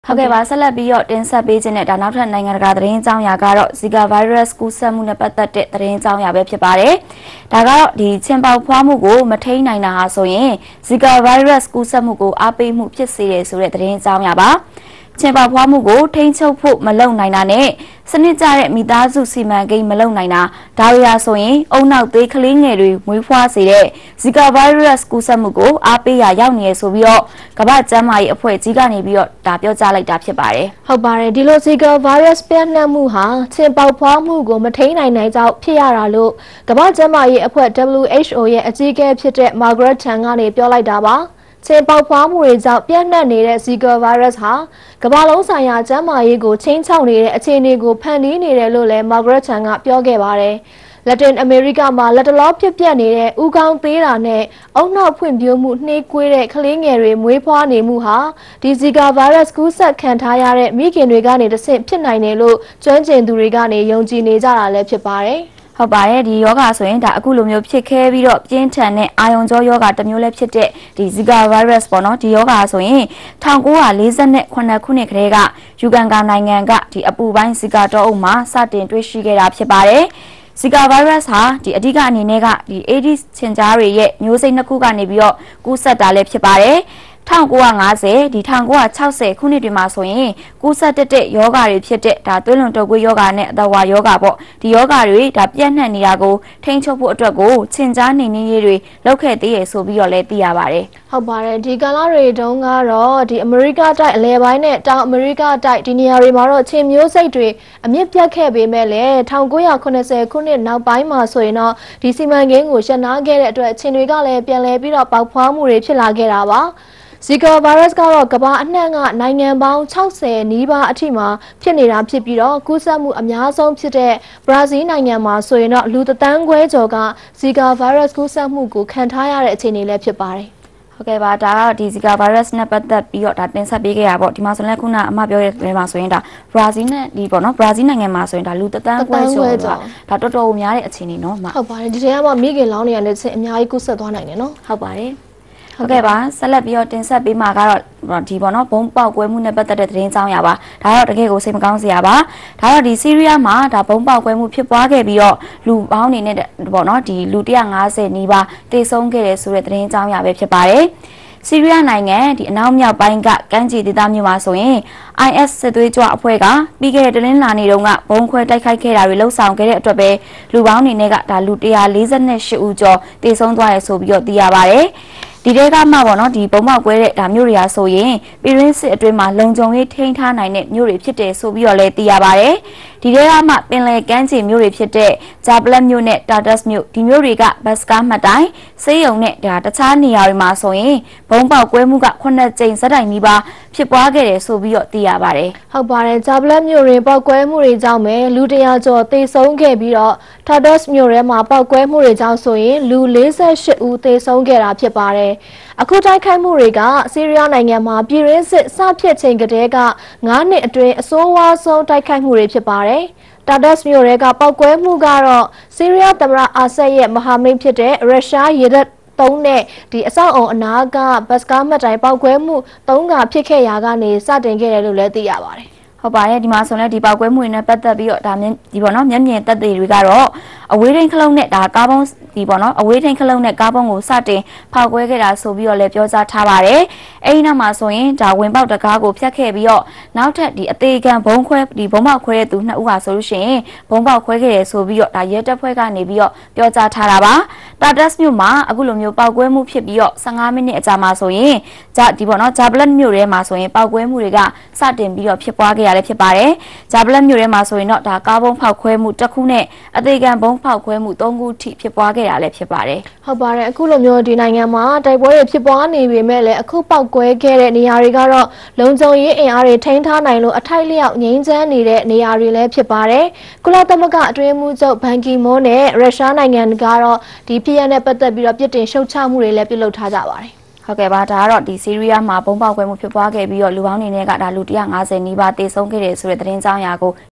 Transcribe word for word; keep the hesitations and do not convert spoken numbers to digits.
ဟုတ်ကဲ့ပါဆက်လက်ပြီးတော့တင်ဆက်ပေးခြင်းနဲ့ဒါနောက်ထပ်နိုင်ငံတကာသတင်းအကြောင်းအရာကတော့ Zika virus ကူးစက်မှုနဲ့ပတ်သက်တဲ့သတင်းအကြောင်းအရာပဲဖြစ်ပါတယ်။ဒါကတော့ဒီချင်းပေါက်ဖွားမှုကိုမထိန်းနိုင်တာဟာဆိုရင် Zika virus ကူးစက်မှုကိုအားပေးမှုဖြစ်စေတယ်ဆိုတဲ့သတင်းအကြောင်းအရာပါ။ချင်းပေါက်ဖွားမှုကိုထိန်းချုပ်ဖို့မလုပ်နိုင်တာနဲ့စနစ်ကျတဲ့မိသားစုစီမံကိန်းမလုပ်နိုင်တာဒါတွေဟာဆိုရင်အုံနောက်သေးကလေးငယ်တွေမွေးဖွားစေတဲ့ Zika virus ကူးစက်မှုကိုအားပေးရရောက်နေရဆိုပြီးတော့ကမ္ဘာ့ကျန်းမာရေးအဖွဲ့ကြီးကနေပြီးတော့ဒါပြောကြားလိုက်တာဖြစ်ပါတယ်။ဟုတ်ပါတယ်ဒီလို Zika virus ပြန့်နှံ့မှုဟာချင်းပေါက်ဖွားမှုကိုမထိန်းနိုင်နိုင်ကြောင်းဖြစ်ရတာလို့ကမ္ဘာ့ကျန်းမာရေးအဖွဲ့ W H O ရဲ့အကြီးအကဲဖြစ်တဲ့ Margaret Chan ကနေပြောလိုက်တာပါ။ချင်းပေါက်ဖွားမှုတွေကြောင့်ပြန့်နှံ့နေတဲ့ Zika virus ဟာကမ္ဘာလုံးဆိုင်ရာကျန်းမာရေးကိုချင်းချောက်နေတဲ့အခြေအနေကိုဖန်တီးနေတယ်လို့လည်း Margaret Chan ကပြောခဲ့ပါတယ်။ Latin America မှာလက်တလောဖြစ်ပျက်နေတဲ့ဥကောင်းသေးတာနဲ့အုံနောက်ဖွံ့ဖြိုးမှုနှေးကွေးတဲ့ကလေးငယ်တွေမွေးဖွားနေမှုဟာဒီ Zika virus ကူးစက်ခံထားရတဲ့မိခင်တွေကနေတဆင့်ဖြစ်နိုင်တယ်လို့ကျွမ်းကျင်သူတွေကနေယုံကြည်နေကြတာလည်းဖြစ်ပါတယ်။ဟုတ်ပါတယ်ဒီယောဂဆိုရင်ဒါအခုလိုမျိုးဖြစ်ခဲပြီးတော့ပြင်းထန်တဲ့အာယုံကြောယောဂတစ်မျိုးလည်းဖြစ်တဲ့ဒီ Zika virus ပေါ့နော်ဒီယောဂဆိုရင်၁၉၄၈ခုနှစ်ကတည်းကယူဂန်ကာနိုင်ငံကဒီအပူပိုင်း Zika တောအုပ်မှာစတင်တွေ့ရှိခဲ့တာဖြစ်ပါတယ်။ Zika virus ဟာဒီအဓိကအနေနဲ့ကဒီ Aedes ချင်ကြားတွေရဲ့မျိုးစိတ်နှစ်ခုကနေပြီးတော့ကူးစက်တာလည်းဖြစ်ပါတယ်။၁၉၅၀ဒီ၁၉၆၀ခုနှစ်တွေမှာဆိုရင်ကူးစက်တဲ့ယောဂါတွေဖြစ်တဲ့ဒါသွေးလွန်တုပ်ကွေးယောဂါနဲ့အသက်ဝါယောဂါပေါ့ဒီယောဂါတွေဒါပြန့်နှံ့နေတာကိုထိန်းချုပ်ဖို့အတွက်ကိုချင်ကြားနေနေရေးတွေလုပ်ခဲ့သေးရဆိုပြီးတော့လည်းသိရပါတယ်ဟုတ်ပါတယ်ဒီကာလတွေတုန်းကတော့ဒီအမေရိကတိုက်အလဲပိုင်းနဲ့တောင်အမေရိကတိုက်ဒီနေရာတွေမှာတော့ချင်းမျိုးစိတ်တွေအမြင့်ပြတ်ခဲ့ပေမဲ့လည်း၁၉၇၀ခုနှစ်နောက်ပိုင်းမှာဆိုရင်တော့ဒီစီမံကိန်းကိုရှင်းနာခဲ့တဲ့အတွက်ချင်းတွေကလည်းပြန်လဲပြီးတော့ပေါက်ဖွားမှုတွေဖြစ်လာခဲ့တာပါZika virus ကတော့ကမ္ဘာအနှံ့ကနိုင်ငံပေါင်း၆၀နီးပါးအထိမှာဖြစ်နေတာဖြစ်ပြီးတော့ကူးစက်မှုအများဆုံးဖြစ်တဲ့ဘရာဇီးနိုင်ငံမှာဆိုရင်တော့လူတန်းခွဲကျော်က Zika virus ကူးစက်မှုကိုခံထားရတဲ့အခြေအနေလည်းဖြစ်ပါတယ်။ဟုတ်ကဲ့ပါဒါကတော့ဒီ Zika virus နဲ့ပတ်သက်ပြီးတော့ဒါတင်ဆက်ပေးခဲ့ရပေါ့ဒီမှာဆိုရင်ခုနအမပြောတဲ့နေရာမှာဆိုရင်ဒါဘရာဇီးနဲ့ဒီပေါ့နော်ဘရာဇီးနိုင်ငံမှာဆိုရင်ဒါလူတန်းခွဲကျော်ဒါတော်တော်များတဲ့အခြေအနေနော်မဟုတ်ပါတယ်ဒီထဲမှာမိခင်လောင်းနေရတဲ့အများကြီးကူးစက်သွားနိုင်တယ်နော်ဟုတ်ပါတယ်ဟုတ်ကဲ့ပါဆက်လက်ပြီးတော့တင်ဆက်ပေးမှာကတော့ဒီပေါ့နော်ဘုံပေါက်ကွဲမှုနဲ့ပတ်သက်တဲ့သတင်းကြောင်းရပါဒါတော့တကယ်ကိုစိတ်မကောင်းစရာပါဒါတော့ဒီဆီးရီးယားမှာဒါဘုံပေါက်ကွဲမှုဖြစ်ပွားခဲ့ပြီးတော့လူပေါင်းနေနဲ့ပေါ့နော်ဒီလူ၁၅၀နီးပါးတေဆုံးခဲ့တယ်ဆိုတဲ့သတင်းကြောင်းရပဲဖြစ်ပါတယ်ဆီးရီးယားနိုင်ငံဒီအနောက်မြောက်ပိုင်းကကမ်းခြေဒေသမြို့မှာဆိုရင် I S စစ်သွေးကြွအဖွဲ့ကပြီးခဲ့တဲ့တနင်္လာနေ့တုန်းကဘုံခွဲတိုက်ခိုက်ခဲ့တာတွေလှုပ်ဆောင်ခဲ့တဲ့အတွက်ပဲလူပေါင်းနေနဲ့ကဒါလူ၁၄၈ဦးကျော်တေဆုံးသွားရဆိုပြီးတော့သိရပါတယ်ဒီတဲကမှပေါ့နော်ဒီပုံမောက်ကွဲတဲ့ဒါမျိုးတွေရာဆိုရင်ပြည်ရင်းစစ်အတွင်းမှာလုံခြုံရေးထိန်းထားနိုင်တဲ့မျိုးတွေဖြစ်တယ်ဆိုပြီးတော့လည်းသိရပါတယ်ဒီတဲကမှပင်လယ်ကမ်းခြေမျိုးတွေဖြစ်တဲ့ဂျာပလက်မျိုးနဲ့တာတက်စ်မျိုးဒီမျိုးတွေကဘတ်စကားမှတ်တိုင်းစေးရုံနဲ့ဒါတခြားနေရာတွေမှာဆိုရင်ဘုံပေါက်ကွဲမှုကခုနှစ်ကြိမ်စက်တိုင်နီးပါးဖြစ်ပွားခဲ့တယ်ဆိုပြီးတော့သိရပါတယ်ဟုတ်ပါတယ်ဂျာပလက်မျိုးတွေပေါက်ကွဲမှုတွေကြောင့်ပဲလူတရာကျော်သေဆုံးခဲ့ပြီးတော့တာတက်စ်မျိုးထဲမှာပေါက်ကွဲမှုတွေကြောင့်ဆိုရင်လူ၄၈ဦးသေဆုံးခဲ့တာဖြစ်ပါတယ်အခုတိုက်ခိုက်မှုတွေကဆီးရီးယားနိုင်ငံမှာပြည်ရင်းစစ်စဖြစ်ချိန်ကတည်းကငါးနှစ်အတွင်းအဆိုးဝါးဆုံးတိုက်ခိုက်မှုတွေဖြစ်ပါတယ်။တာတက်စ်မြို့ရဲကပောက်ကွဲမှုကတော့ဆီးရီးယားသမ္မတအာဆတ်ရဲ့မဟာမိတ်ဖြစ်တဲ့ရုရှားရေတပ်သုံးတဲ့ဒီအဆောက်အုံအနာကဘတ်စကားမှတ်တိုင်ပောက်ကွဲမှုသုံးကဖြစ်ခဲ့ရာကနေစတင်ခဲ့တယ်လို့လည်းသိရပါတယ်။ဟုတ်ပါရဲ့ဒီမှာဆိုလည်းဒီပောက်ကွဲမှုတွေနဲ့ပတ်သက်ပြီးတော့ဒါဒီပေါ့နော်မျက်မြင်သက်သေတွေကတော့အဝေးထိန်ခလုံးနဲ့ဒါကားပုံးဒီပေါ့နော်အဝေးထိန်ခလုံးနဲ့ကားပုံးကိုစတင်ဖောက်ကွဲခဲ့တာဆိုပြီးတော့လည်းပြောကြားထားပါတယ်အဲဒီနောက်မှာဆိုရင်ဒါဝင်ပေါက်တကားကိုဖျက်ခဲ့ပြီးတော့နောက်ထပ်ဒီအသေးခံဘုံခွဲဒီဘုံပေါက်ခွဲတဲ့သူနှစ်ဦးဟာဆိုလို့ရှိရင်ဘုံပေါက်ခွဲခဲ့တယ်ဆိုပြီးတော့ဒါရဲတပ်ဖွဲ့ကနေပြီးတော့ပြောကြားထားတာပါတာတက်စ်မြို့မှာအခုလိုမျိုးပောက်ကွဲမှုဖြစ်ပြီးတော့၁၅မိနစ်အကြာမှာဆိုရင်ဂျာဒီပေါ့နော်ဂျာဘလက်မြို့ထဲမှာဆိုရင်ပောက်ကွဲမှုတွေကစတင်ပြီးတော့ဖြစ်ပွားခဲ့လည်းဖြစ်ပါတယ်ဂျာဘလက်မြို့ထဲမှာဆိုရင်တော့ဒါကားဘုံဖောက်ခွဲမှုတစ်ခုနဲ့အသေးခံဘုံဖောက်ခွဲမှုသုံးခုထိဖြစ်ပွားခဲ့တာလည်းဖြစ်ပါတယ်ဟုတ်ပါတယ်အခုလိုမျိုးဒီနိုင်ငံမှာတိုက်ပွဲတွေဖြစ်ပွားနေပေမဲ့လည်းအခုပောက်ကွဲခဲ့တဲ့နေရာတွေကတော့လုံခြုံရေးအင်အားတွေထိန်းထားနိုင်လို့အထိုက်လျောက်ငြိမ်းချမ်းနေတဲ့နေရာတွေလည်းဖြစ်ပါတယ်ကုလသမဂ္ဂအတွင်းမှုချုပ်ဘန်ကီမွန်းနဲ့ရုရှားနိုင်ငံကတော့ဒီဖြစ်ရတဲ့ပတ်သက်ပြီးတော့ပြစ်တင်ရှုတ်ချမှုတွေလည်းပြုလုပ်ထားကြပါတယ်ဟုတ်ကဲ့ပါဒါကတော့ဒီဆီးရီးယားမှာဘုံပေါက်ကွဲမှုဖြစ်ပွားခဲ့ပြီးတော့လူပေါင်းနေနဲ့ကဒါလူ၁၅၀နီးပါးတေဆုံးခဲ့တယ်ဆိုတဲ့သတင်းကြောင်းအရာကို